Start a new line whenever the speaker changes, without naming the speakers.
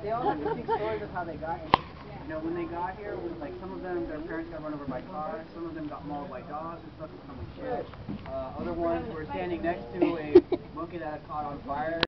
They all have distinct stories of how they got here. You know, when they got here, like some of them, their parents got run over by cars. Some of them got mauled by dogs and stuck in someone's shit. Other ones were standing next to a monkey that had caught on fire.